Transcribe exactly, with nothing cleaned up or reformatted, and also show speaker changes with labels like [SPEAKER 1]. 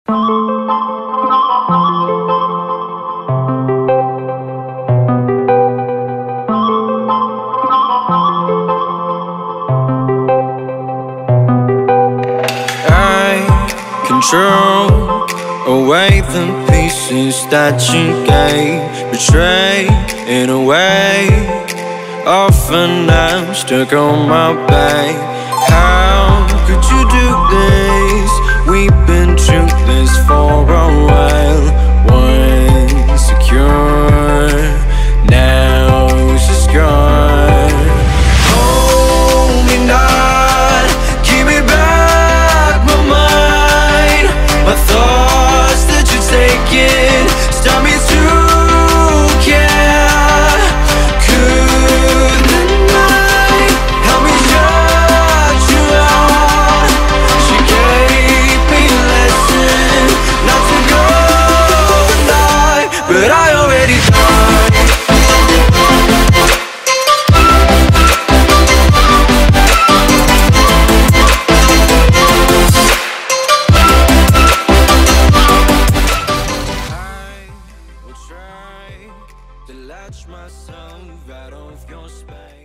[SPEAKER 1] Control away the pieces that you gave, betray in a way. Often I'm stuck on my back. How could you do this? We've been through this for a while. Once secure, now it's just gone. Hold me not, give me back my mind. My thoughts that you're taking stop me to care. Could the night help me shut you out? She gave me a lesson not to go tonight, but I already died. To latch myself out of your space.